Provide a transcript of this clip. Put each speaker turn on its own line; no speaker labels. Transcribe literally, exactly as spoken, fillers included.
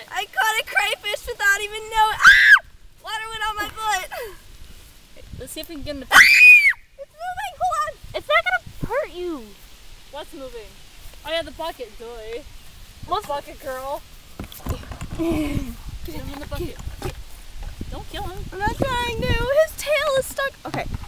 what?
I caught a crayfish without even knowing. Ah! Water went on my foot.
Okay, let's see if we can get him to.
It's moving. Hold on.
It's not gonna hurt you. What's moving? Oh yeah, the bucket, Joy. What's bucket, girl? Get him in the bucket. Don't kill him.
I'm not trying to. His tail is stuck. Okay.